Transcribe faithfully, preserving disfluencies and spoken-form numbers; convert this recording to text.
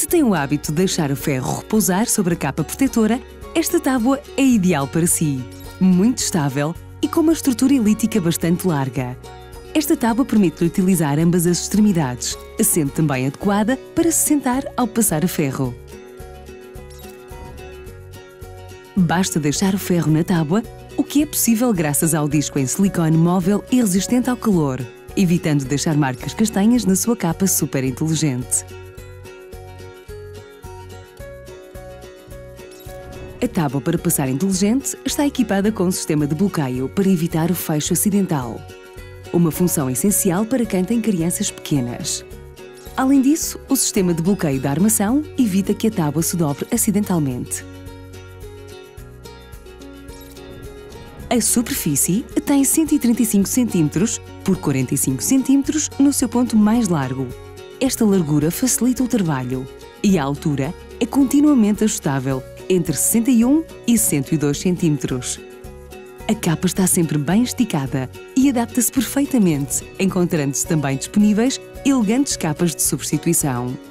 tem o hábito de deixar o ferro repousar sobre a capa protetora, esta tábua é ideal para si. Muito estável e com uma estrutura elíptica bastante larga. Esta tábua permite-lhe utilizar ambas as extremidades, sendo também adequada para se sentar ao passar a ferro. Basta deixar o ferro na tábua, o que é possível graças ao disco em silicone móvel e resistente ao calor, evitando deixar marcas castanhas na sua capa super inteligente. A tábua para passar inteligente está equipada com um sistema de bloqueio para evitar o fecho acidental. Uma função essencial para quem tem crianças pequenas. Além disso, o sistema de bloqueio da armação evita que a tábua se dobre acidentalmente. A superfície tem cento e trinta e cinco centímetros por quarenta e cinco centímetros no seu ponto mais largo. Esta largura facilita o trabalho e a altura é continuamente ajustável entre sessenta e um e cento e dois centímetros. A capa está sempre bem esticada e adapta-se perfeitamente, encontrando-se também disponíveis elegantes capas de substituição.